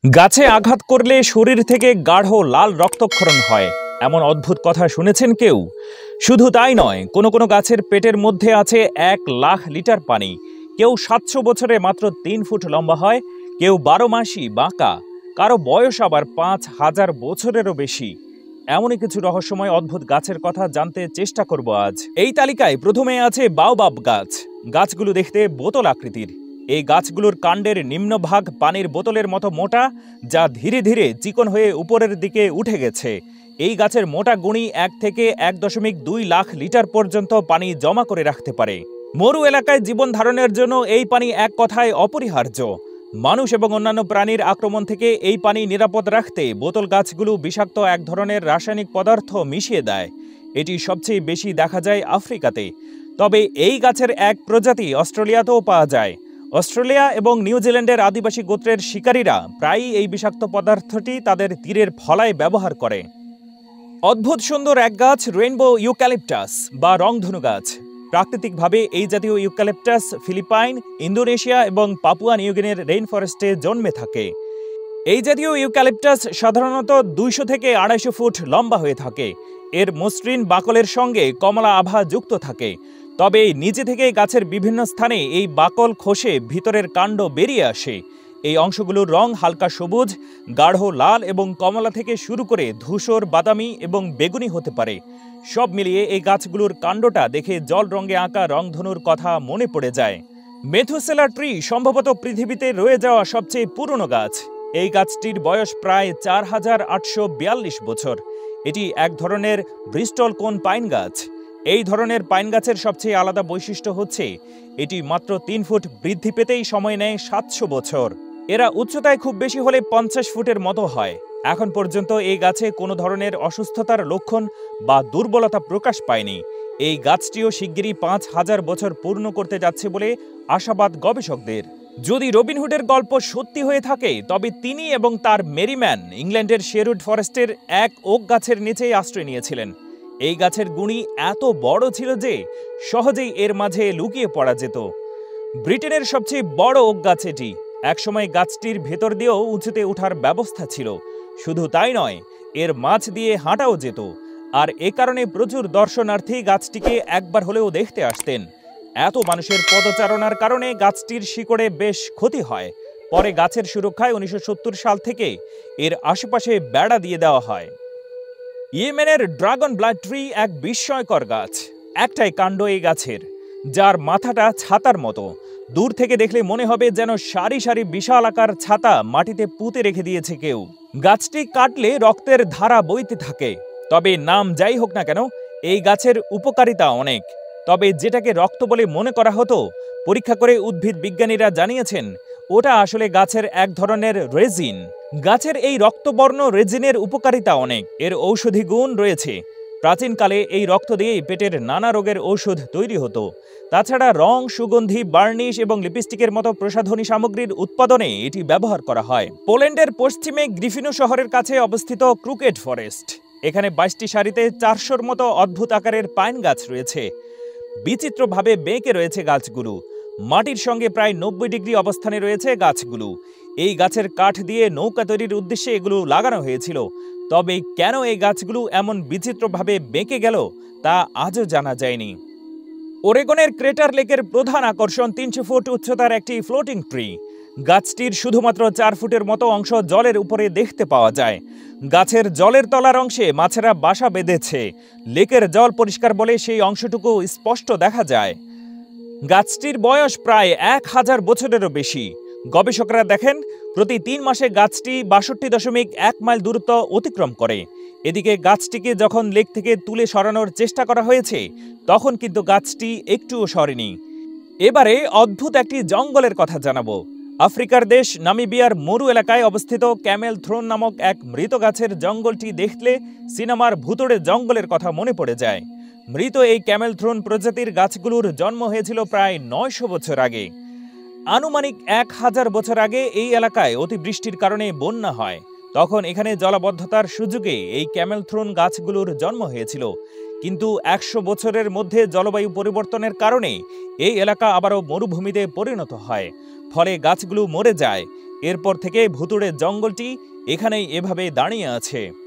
গাছে আঘাত করলে শরীর থেকে গাঢ় লাল রক্তক্ষরণ হয়, এমন অদ্ভুত কথা শুনেছেন কেউ? শুধু তাই নয়, কোনো কোনো গাছের পেটের মধ্যে আছে 1,00,000 লিটার পানি। কেউ 700 বছরে মাত্র 3 ফুট লম্বা হয়, কেউ 12 মাসই বাঁকা, কারো বয়স আবার 5,000 বছরেরও বেশি। এমনই কিছু রহস্যময় অদ্ভুত গাছের কথা জানতে চেষ্টা করব আজ। এই তালিকায় প্রথমে আছে বাওবাব গাছ। গাছগুলো দেখতে বোতল আকৃতির। এই গাছগুলোর কাণ্ডের নিম্নভাগ পানির বোতলের মতো মোটা, যা ধীরে ধীরে চিকন হয়ে উপরের দিকে উঠে গেছে। এই গাছের মোটা গুঁড়ি 1 থেকে 1.2 লাখ লিটার পর্যন্ত পানি জমা করে রাখতে পারে। মরু এলাকায় জীবন ধারণের জন্য এই পানি এক কথায় অপরিহার্য। মানুষ এবং অন্যান্য প্রাণীর আক্রমণ থেকে এই পানি নিরাপদ রাখতে বোতল গাছগুলো বিষাক্ত এক ধরনের রাসায়নিক পদার্থ মিশিয়ে দেয়। এটি সবচেয়ে বেশি দেখা যায় আফ্রিকাতে, তবে এই গাছের এক প্রজাতি অস্ট্রেলিয়াতেও পাওয়া যায়। অস্ট্রেলিয়া এবং নিউজিল্যান্ডের আদিবাসী গোত্রের শিকারীরা প্রায়ই এই বিষাক্ত পদার্থটি তাদের তীরের ফলায় ব্যবহার করে। অদ্ভুত সুন্দর এক গাছ রেইনবো ইউক্যালিপটাস বা রংধনু গাছ। প্রাকৃতিকভাবে এই জাতীয় ইউক্যালিপটাস ফিলিপাইন, ইন্দোনেশিয়া এবং পাপুয়া নিউগিনির রেইন ফরেস্টে জন্মে থাকে। এই জাতীয় ইউক্যালিপটাস সাধারণত 200 থেকে 250 ফুট লম্বা হয়ে থাকে। এর মসৃণ বাকলের সঙ্গে কমলা আভা যুক্ত থাকে, তবে নিচে থেকে গাছের বিভিন্ন স্থানে এই বাকল খসে ভিতরের কাণ্ড বেরিয়ে আসে। এই অংশগুলোর রং হালকা সবুজ, গাঢ় লাল এবং কমলা থেকে শুরু করে ধূসর, বাদামি এবং বেগুনি হতে পারে। সব মিলিয়ে এই গাছগুলোর কাণ্ডটা দেখে জল রঙে আঁকা রংধনুর কথা মনে পড়ে যায়। মেথুসেলা ট্রি সম্ভবত পৃথিবীতে রয়ে যাওয়া সবচেয়ে পুরনো গাছ। এই গাছটির বয়স প্রায় 4,842 বছর। এটি এক ধরনের ব্রিস্টল কোন পাইন গাছ। এই ধরনের পাইন গাছের সবচেয়ে আলাদা বৈশিষ্ট্য হচ্ছে এটি মাত্র 3 ফুট বৃদ্ধি পেতেই সময় নেয় 700 বছর। এরা উচ্চতায় খুব বেশি হলে 50 ফুটের মতো হয়। এখন পর্যন্ত এই গাছে কোনো ধরনের অসুস্থতার লক্ষণ বা দুর্বলতা প্রকাশ পায়নি। এই গাছটিও শিগগিরই 5,000 বছর পূর্ণ করতে যাচ্ছে বলে আশাবাদ গবেষকদের। যদি রবিনহুডের গল্প সত্যি হয়ে থাকে, তবে তিনি এবং তার মেরিম্যান ইংল্যান্ডের শেরউড ফরেস্টের এক ওক গাছের নিচেই আশ্রয় নিয়েছিলেন। এই গাছের গুঁড়ি এত বড় ছিল যে সহজেই এর মাঝে লুকিয়ে পড়া যেত। ব্রিটেনের সবচেয়ে বড় ওক গাছ এটি। একসময় গাছটির ভেতর দিয়েও উঁচুতে ওঠার ব্যবস্থা ছিল। শুধু তাই নয়, এর মাছ দিয়ে হাঁটাও যেত। আর এ কারণে প্রচুর দর্শনার্থী গাছটিকে একবার হলেও দেখতে আসতেন। এত মানুষের পদচারণার কারণে গাছটির শিকড়ে বেশ ক্ষতি হয়। পরে গাছের সুরক্ষায় 1970 সাল থেকে এর আশেপাশে বেড়া দিয়ে দেওয়া হয়। ইয়েমেনের ড্রাগন ব্লাড ট্রি এক বিস্ময়কর গাছ। একটাই কাণ্ড এই গাছের, যার মাথাটা ছাতার মতো। দূর থেকে দেখলে মনে হবে যেন সারি সারি বিশাল আকার ছাতা মাটিতে পুঁতে রেখে দিয়েছে কেউ। গাছটি কাটলে রক্তের ধারা বইতে থাকে। তবে নাম যাই হোক না কেন, এই গাছের উপকারিতা অনেক। তবে যেটাকে রক্ত বলে মনে করা হতো, পরীক্ষা করে উদ্ভিদ বিজ্ঞানীরা জানিয়েছেন ওটা আসলে গাছের এক ধরনের রেজিন। গাছের এই রক্তবর্ণ রেজিনের উপকারিতা অনেক। এর ঔষধি গুণ রয়েছে। প্রাচীনকালে এই রক্ত দিয়েই পেটের নানা রোগের ঔষধ তৈরি হতো। তাছাড়া রং, সুগন্ধি, বার্নিশ এবং লিপস্টিকের মতো প্রসাধনী সামগ্রীর উৎপাদনে এটি ব্যবহার করা হয়। পোল্যান্ডের পশ্চিমে গ্রিফিনো শহরের কাছে অবস্থিত ক্রুকেড ফরেস্ট। এখানে 22টি সারিতে 400-র মতো অদ্ভুত আকারের পাইন গাছ রয়েছে। বিচিত্রভাবে বেঁকে রয়েছে গাছগুলো। মাটির সঙ্গে প্রায় 90 ডিগ্রি অবস্থানে রয়েছে গাছগুলো। এই গাছের কাঠ দিয়ে নৌকা তৈরির উদ্দেশ্যে এগুলো লাগানো হয়েছিল। তবে কেন এই গাছগুলো এমন বিচিত্রভাবে বেঁকে গেল তা আজও জানা যায়নি। ওরেগনের ক্রেটার লেকের প্রধান আকর্ষণ 300 ফুট উচ্চতার একটি ফ্লোটিং ট্রি। গাছটির শুধুমাত্র 4 ফুটের মতো অংশ জলের উপরে দেখতে পাওয়া যায়। গাছের জলের তলার অংশে মাছেরা বাসা বেঁধেছে। লেকের জল পরিষ্কার বলে সেই অংশটুকু স্পষ্ট দেখা যায়। গাছটির বয়স প্রায় 1000 বছরেরও বেশি। গবেষকরা দেখেন প্রতি 3 মাসে গাছটি 62.1 মাইল দূরত্ব অতিক্রম করে। এদিকে গাছটিকে যখন লেক থেকে তুলে সরানোর চেষ্টা করা হয়েছে, তখন কিন্তু গাছটি একটুও সরেনি। এবারে অদ্ভুত একটি জঙ্গলের কথা জানাবো। আফ্রিকার দেশ নামিবিয়ার মরু এলাকায় অবস্থিত ক্যামেল থ্রোন নামক এক মৃত গাছের জঙ্গলটি দেখলে সিনেমার ভুতুড়ে জঙ্গলের কথা মনে পড়ে যায়। মৃত এই ক্যামেল থ্রোন প্রজাতির গাছগুলোর জন্ম হয়েছিল প্রায় 900 বছর আগে। আনুমানিক 1000 বছর আগে এই এলাকায় অতিবৃষ্টির কারণে বন্যা হয়। তখন এখানে জলাবদ্ধতার সুযোগে এই ক্যামেল থ্রোন গাছগুলোর জন্ম হয়েছিল। কিন্তু 100 বছরের মধ্যে জলবায়ু পরিবর্তনের কারণে এই এলাকা আবারও মরুভূমিতে পরিণত হয়। ফলে গাছগুলো মরে যায়। এরপর থেকে ভুতুড়ে জঙ্গলটি এখানেই এভাবে দাঁড়িয়ে আছে।